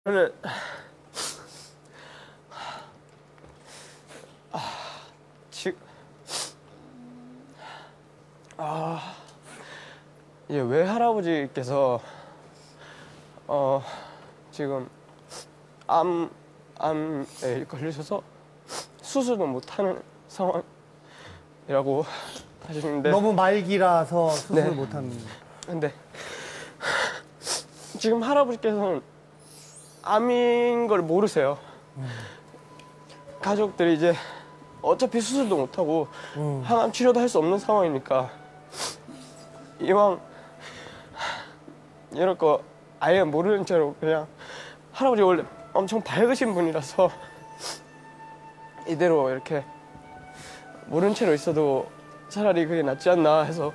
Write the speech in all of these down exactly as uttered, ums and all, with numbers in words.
저는 아, 지금 아 이제 외할아버지께서 어 지금 암 암에 걸리셔서 수술도 못하는 상황이라고 하시는데 너무 말기라서 수술 네. 못하는. 근데 지금 할아버지께서는 암인 걸 모르세요. 음. 가족들이 이제 어차피 수술도 못하고 음. 항암 치료도 할 수 없는 상황이니까 이왕 이럴 거 아예 모르는 채로 그냥 할아버지 원래 엄청 밝으신 분이라서 이대로 이렇게 모르는 채로 있어도 차라리 그게 낫지 않나 해서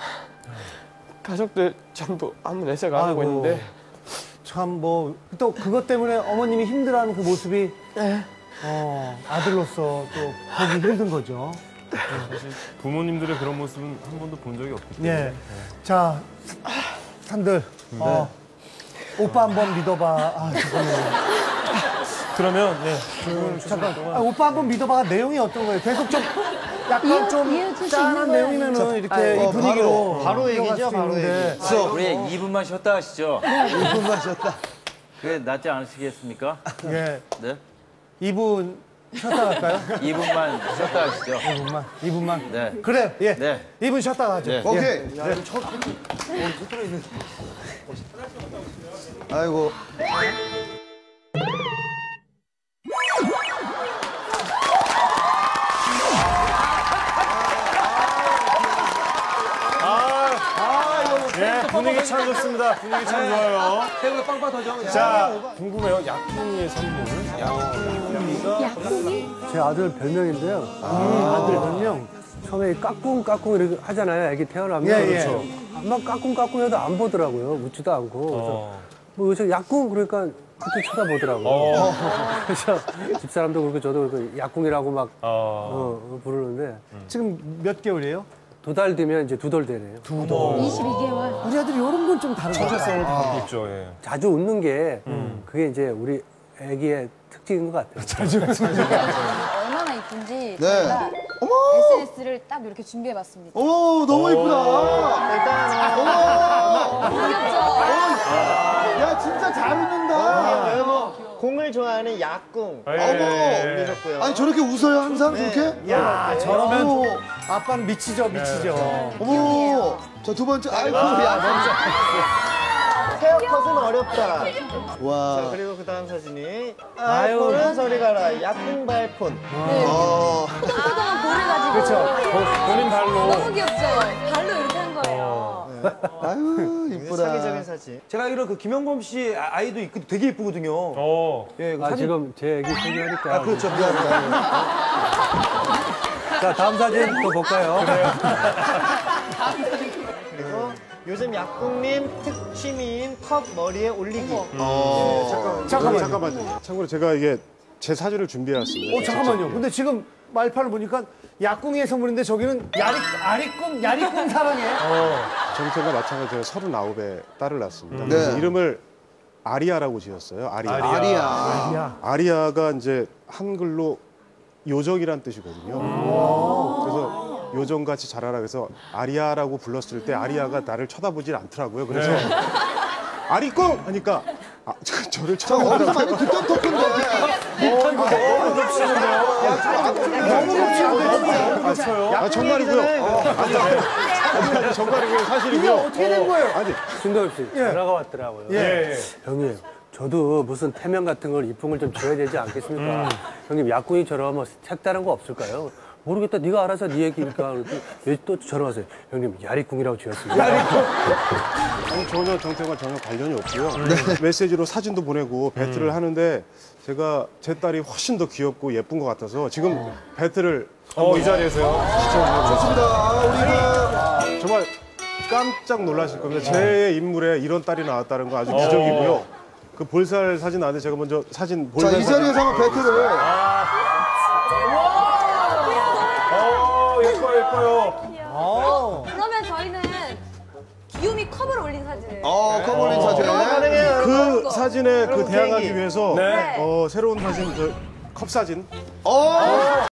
가족들 전부 아무 내색 안 하고 있는데 참 뭐 또 그것 때문에 어머님이 힘들어하는 그 모습이 네. 어, 아들로서 또 보기 힘든 거죠. 네. 사실 부모님들의 그런 모습은 한 번도 본 적이 없기 때문에. 네. 네. 자, 산들 네. 어, 오빠 한번 믿어봐. 아, 잠깐만요. 그러면 네. 그, 잠깐. 아, 오빠 한번 믿어봐. 내용이 어떤 거예요? 계속 좀 약간 좀 짠한 내용이면은 이렇게 아이고, 이 분위기로 바로, 바로 얘기죠, 바로 얘기. 우리 이 분만 쉬었다 하시죠. 이 분만 쉬었다. 그게 낫지 않으시겠습니까? 예. 네. 이 분 쉬었다 갈까요? 이 분만 쉬었다 하시죠. 이 분만. 이 분만. 네. 그래. 예. 네. 이 분 쉬었다 가죠. 네. 오케이. 예. 야, 이거 첫, 어, 첫 들어있는. 아이고. 네, 분위기 참 좋습니다. 분위기 참 좋아요. 새우에 빵빵 터져. 자, 궁금해요. 약풍이의 선물. 약풍이가 제 아들 별명인데요. 아 아들 별명. 처음에 까꿍 까꿍 이렇게 하잖아요. 애기 태어나면. 예, 그렇죠. 막 까꿍 까꿍 해도 안 보더라고요. 웃지도 않고. 그래서 어. 뭐 요새 약꿍 그러니까 그때 쳐다보더라고요. 어. 그래서 집사람도 그렇고 저도 그렇고 약꿍이라고 막 어. 어, 부르는데 지금 몇 개월이에요? 두 달 뒤면 이제 두 돌 되네요. 두 달. 이십이 개월. 우리 아들이 이런 건 좀 다른 것 같아요. 정체성을 갖고 있죠. 예. 자주 웃는 게 음. 그게 이제 우리 애기의 특징인 것 같아요. 자주 웃는 얼마나 이쁜지 네. 제가 어머! 에스엔에스를 딱 이렇게 준비해봤습니다. 어머, 너무 이쁘다. 일단, 어머! 귀엽죠? 야, 진짜 잘 웃는다. 여러분, 공을 좋아하는 약궁 예, 어머! 예, 예. 올리셨고요. 아니, 저렇게 웃어요, 항상 네. 저렇게? 야, 저러면 어머, 아빠는 미치죠, 미치죠. 어머. 자, 두 번째. 아이고, 야, 헤어컷은 어렵다. 진짜. 와. 자, 그리고 그 다음 사진이 아유. 아이폰은 저리 가라. 약궁 발폰. 네. 어. 그동안 볼을 가지고. 그렇죠. 본인 발로. 너무 귀엽죠? 발로 이렇게 한 거예요. 아유, 이쁘다. 사기적인 사진. 제가 알기로 그 김영범 씨 아이도 있고 되게 이쁘거든요. 어. 예, 그 아, 사진. 지금 제 애기 소개하니까. 아, 그렇죠. 미안합니다. 자, 다음 사진 또 볼까요? 그리고 요즘 약궁님 특취미인 컵 머리에 올리기. 어. 잠깐만요. 잠깐만요. 참고로 제가 이게 제 사진을 준비해왔습니다. 어, 잠깐만요. 근데 지금 말판을 보니까 약궁의 선물인데 저기는 야리, 아리꿈, 야리꿈 사랑해. 정태가 마찬가지로 서른아홉에 딸을 낳았습니다. 네. 그래서 이름을 아리아라고 지었어요. 아리아. 아리야. 야, 아리아가 이제 한글로 요정이란 뜻이거든요. 그래서 요정같이 자라라 그래서 아리아라고 불렀을 때 아리아가 나를 쳐다보질 않더라고요. 그래서 아리꿍 하니까 아, 저, 저를 저 어디서 쳐다보더라고요. 많이 듣던 토크인데. 아, 정말이고요. 아니, 아니, 아니, 정말이고요. 이게 사실이고요. 어떻게 된 거예요? 아니, 신동엽 씨 전화가 왔더라고요. 예, 예. 형님, 저도 무슨 태명 같은 걸 이쁜 걸 좀 줘야 되지 않겠습니까? 형님, 약궁이처럼 뭐 색다른 거 없을까요? 모르겠다. 네가 알아서 네 얘기니까. 왜 또 전화 왔어요? 형님, 야리궁이라고 지었습니다. 아니, 전혀 정태과 전혀 관련이 없고요. 메시지로 사진도 보내고 배틀을 하는데 제가 제 딸이 훨씬 더 귀엽고 예쁜 것 같아서 지금 배틀을 어, 이 자리에서요. 좋습니다. 아, 우리가. 정말 깜짝 놀라실 겁니다. 제 인물에 이런 딸이 나왔다는 거 아주 기적이고요. 그 볼살 사진 나왔는데 제가 먼저 사진 자, 볼살 이 자리에서 한번 배틀을. 어, 예뻐요, 예뻐요. 어, 그러면 저희는 귀요미 컵을 올린 사진을. 어, 커버린 사진. 가능해요. 그 사진에 그 여러분, 대항하기 개인기. 위해서 네. 어, 새로운 사진, 저 컵 사진. 어.